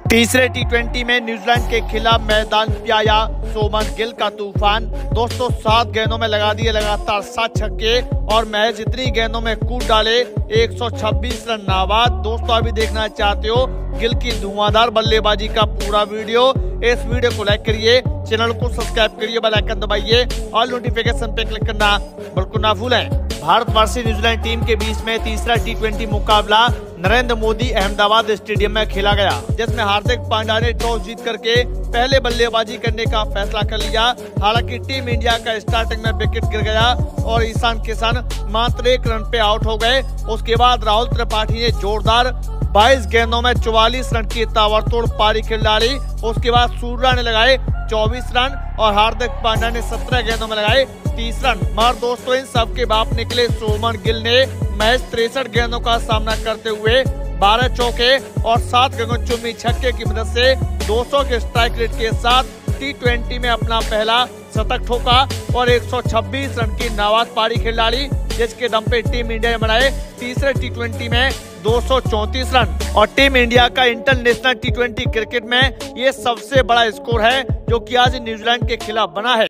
तीसरे टी20 में न्यूजीलैंड के खिलाफ मैदान पे आया शुभमन गिल का तूफान। दोस्तों 7 गेंदों में लगा दिए लगातार 7 छक्के और महज इतनी गेंदों में कूद डाले 126 रन नाबाद। दोस्तों अभी देखना चाहते हो गिल की धुआंधार बल्लेबाजी का पूरा वीडियो, इस वीडियो को लाइक करिए, चैनल को सब्सक्राइब करिए, बेल आइकन दबाइए और नोटिफिकेशन पे क्लिक करना बिल्कुल ना भूलें। भारत वर्सेस न्यूजीलैंड टीम के बीच में तीसरा टी20 मुकाबला नरेंद्र मोदी अहमदाबाद स्टेडियम में खेला गया, जिसमें हार्दिक पांड्या ने टॉस जीत करके पहले बल्लेबाजी करने का फैसला कर लिया। हालांकि टीम इंडिया का स्टार्टिंग में विकेट गिर गया और ईशान किशन मात्र 1 रन पे आउट हो गए। उसके बाद राहुल त्रिपाठी ने जोरदार 22 गेंदों में 44 रन की ताबड़तोड़ पारी खेल डाली। उसके बाद सूर्या ने लगाए 24 रन और हार्दिक पांड्या ने 17 गेंदों में लगाए 30 रन। मगर दोस्तों इन सब के बाप निकले शुभमन गिल ने महज 63 गेंदों का सामना करते हुए 12 चौके और 7 गगनचुंबी छक्के की मदद से 200 के स्ट्राइक रेट के साथ टी20 में अपना पहला शतक ठोका और 126 रन की नाबाद पारी खेल डाली, जिसके दम पे टीम इंडिया ने बनाए तीसरे टी20 में 234 रन और टीम इंडिया का इंटरनेशनल टी20 क्रिकेट में ये सबसे बड़ा स्कोर है जो कि आज न्यूजीलैंड के खिलाफ बना है।